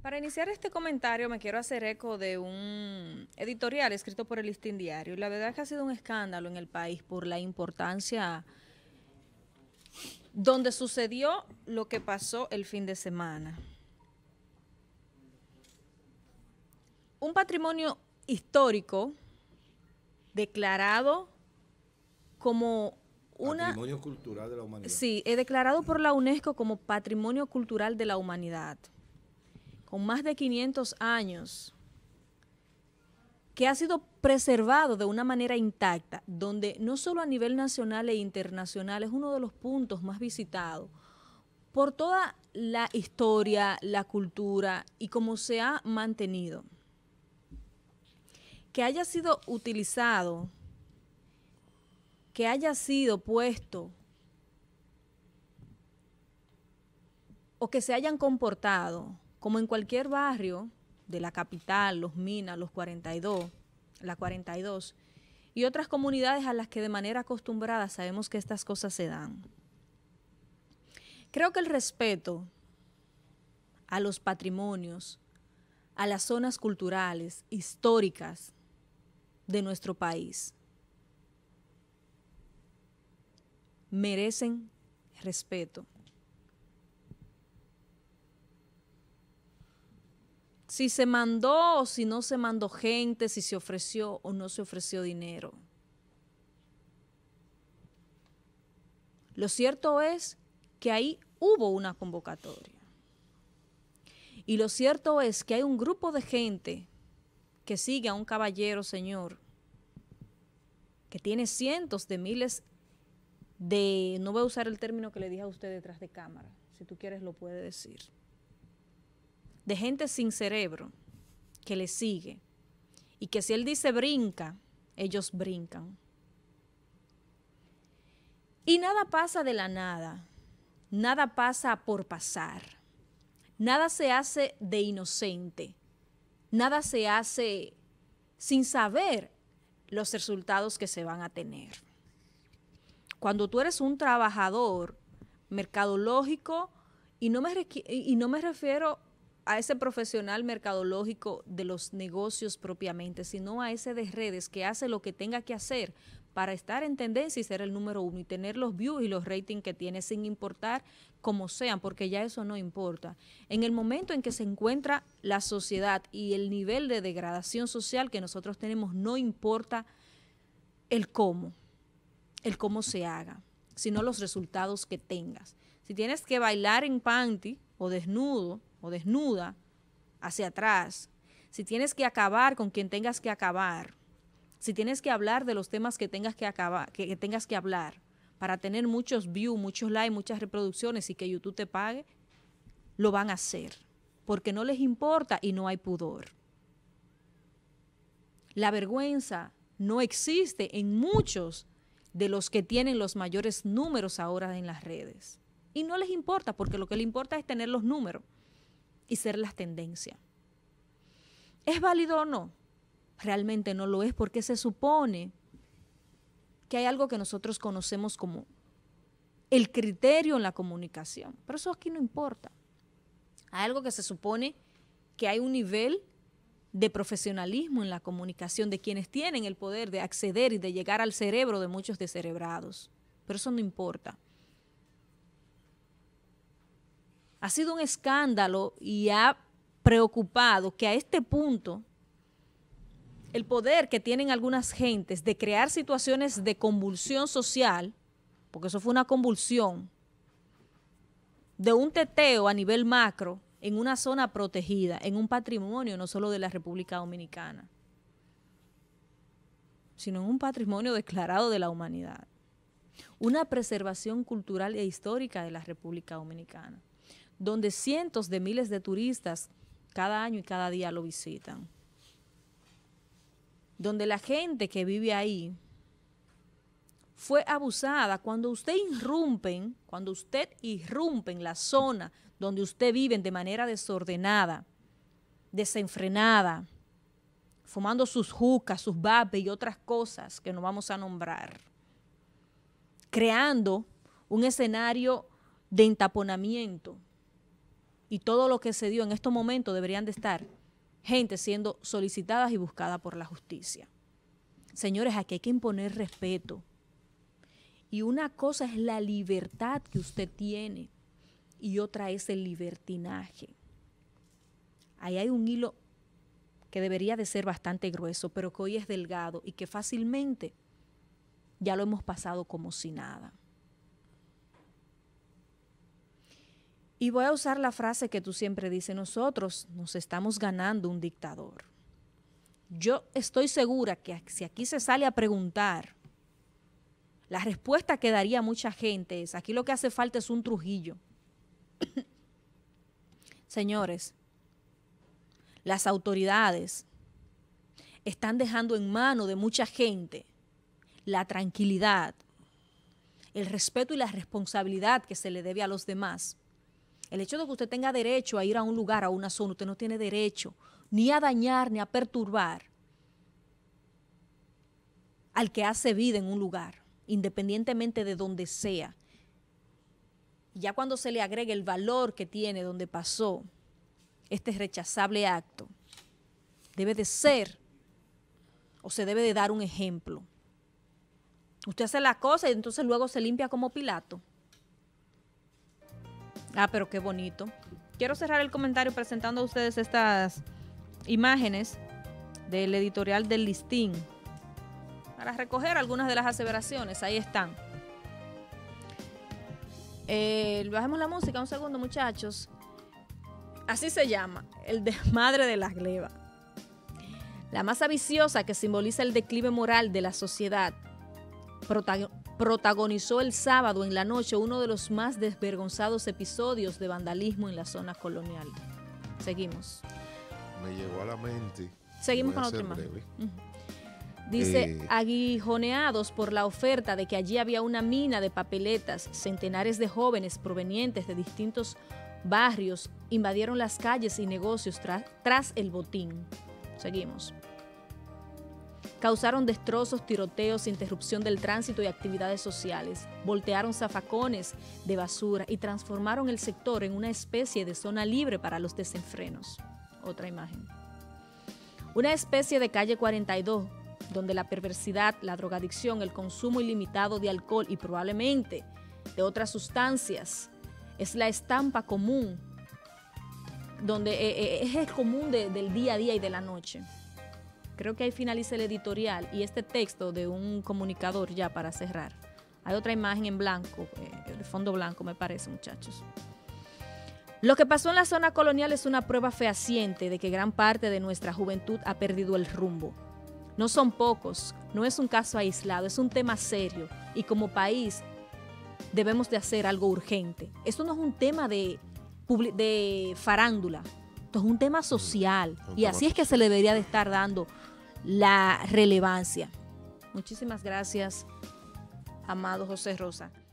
Para iniciar este comentario me quiero hacer eco de un editorial escrito por el Listín Diario. La verdad es que ha sido un escándalo en el país por la importancia donde sucedió lo que pasó el fin de semana. Un patrimonio histórico declarado como Patrimonio cultural de la humanidad. Sí, declarado por la UNESCO como Patrimonio Cultural de la Humanidad, con más de 500 años, que ha sido preservado de una manera intacta, donde no solo a nivel nacional e internacional es uno de los puntos más visitados por toda la historia, la cultura y cómo se ha mantenido. Que haya sido utilizado, que haya sido puesto o que se hayan comportado como en cualquier barrio de la capital, Los Minas, Los 42, la 42 y otras comunidades a las que de manera acostumbrada sabemos que estas cosas se dan. Creo que el respeto a los patrimonios, a las zonas culturales, históricas de nuestro país, merecen respeto. Si se mandó o si no se mandó gente, si se ofreció o no se ofreció dinero. Lo cierto es que ahí hubo una convocatoria. Y lo cierto es que hay un grupo de gente que sigue a un caballero, señor, que tiene cientos de miles de, no voy a usar el término que le dije a usted detrás de cámara, si tú quieres lo puede decir, de gente sin cerebro que le sigue y que si él dice brinca, ellos brincan. Y nada pasa de la nada, nada pasa por pasar, nada se hace de inocente, nada se hace sin saber los resultados que se van a tener. Cuando tú eres un trabajador mercadológico, y no me refiero a ese profesional mercadológico de los negocios propiamente, sino a ese de redes que hace lo que tenga que hacer para estar en tendencia y ser el número uno y tener los views y los ratings que tiene sin importar cómo sean, porque ya eso no importa. En el momento en que se encuentra la sociedad y el nivel de degradación social que nosotros tenemos, no importa el cómo se haga, sino los resultados que tengas. Si tienes que bailar en panty o desnudo o desnuda hacia atrás, si tienes que acabar con quien tengas que acabar, si tienes que hablar de los temas que tengas que tengas que hablar para tener muchos views, muchos likes, muchas reproducciones y que YouTube te pague, lo van a hacer, porque no les importa y no hay pudor. La vergüenza no existe en muchos de los que tienen los mayores números ahora en las redes. Y no les importa, porque lo que les importa es tener los números y ser las tendencias. ¿Es válido o no? Realmente no lo es, porque se supone que hay algo que nosotros conocemos como el criterio en la comunicación, pero eso aquí no importa. Hay algo que se supone que hay un nivel de profesionalismo en la comunicación de quienes tienen el poder de acceder y de llegar al cerebro de muchos descerebrados, pero eso no importa. Ha sido un escándalo y ha preocupado que a este punto el poder que tienen algunas gentes de crear situaciones de convulsión social, porque eso fue una convulsión, de un teteo a nivel macro en una zona protegida, en un patrimonio no solo de la República Dominicana, sino en un patrimonio declarado de la humanidad, una preservación cultural e histórica de la República Dominicana, donde cientos de miles de turistas cada año y cada día lo visitan, donde la gente que vive ahí fue abusada. Cuando usted irrumpe en la zona donde usted vive de manera desordenada, desenfrenada, fumando sus jucas, sus vapes y otras cosas que no vamos a nombrar, creando un escenario de entaponamiento y todo lo que se dio en estos momentos deberían de estar gente siendo solicitadas y buscadas por la justicia. Señores, aquí hay que imponer respeto. Y una cosa es la libertad que usted tiene y otra es el libertinaje. Ahí hay un hilo que debería de ser bastante grueso, pero que hoy es delgado y que fácilmente ya lo hemos pasado como si nada. Y voy a usar la frase que tú siempre dices, nosotros nos estamos ganando un dictador. Yo estoy segura que si aquí se sale a preguntar, la respuesta que daría mucha gente es, aquí lo que hace falta es un Trujillo. Señores, las autoridades están dejando en manos de mucha gente la tranquilidad, el respeto y la responsabilidad que se le debe a los demás. El hecho de que usted tenga derecho a ir a un lugar, a una zona, usted no tiene derecho ni a dañar ni a perturbar al que hace vida en un lugar, independientemente de donde sea. Y ya cuando se le agrega el valor que tiene donde pasó este rechazable acto, debe de ser o se debe de dar un ejemplo. Usted hace la cosa y entonces luego se limpia como Pilato. Ah, pero qué bonito. Quiero cerrar el comentario presentando a ustedes estas imágenes del editorial del Listín para recoger algunas de las aseveraciones. Ahí están. Bajemos la música un segundo, muchachos. Así se llama, el desmadre de las glebas. La masa viciosa que simboliza el declive moral de la sociedad protagonizó el sábado en la noche uno de los más desvergonzados episodios de vandalismo en la zona colonial. Seguimos. Me llegó a la mente. Seguimos con otra imagen. Dice, aguijoneados por la oferta de que allí había una mina de papeletas, centenares de jóvenes provenientes de distintos barrios invadieron las calles y negocios tras el botín. Seguimos. Causaron destrozos, tiroteos, interrupción del tránsito y actividades sociales. Voltearon zafacones de basura y transformaron el sector en una especie de zona libre para los desenfrenos. Otra imagen. Una especie de calle 42, donde la perversidad, la drogadicción, el consumo ilimitado de alcohol y probablemente de otras sustancias es la estampa común, donde es el común del día a día y de la noche. Creo que ahí finaliza el editorial y este texto de un comunicador ya para cerrar. Hay otra imagen en blanco, de fondo blanco me parece, muchachos. Lo que pasó en la zona colonial es una prueba fehaciente de que gran parte de nuestra juventud ha perdido el rumbo. No son pocos, no es un caso aislado, es un tema serio y como país debemos de hacer algo urgente. Esto no es un tema de farándula, esto es un tema social y así es que se le debería de estar dando la relevancia. Muchísimas gracias, amado José Rosa.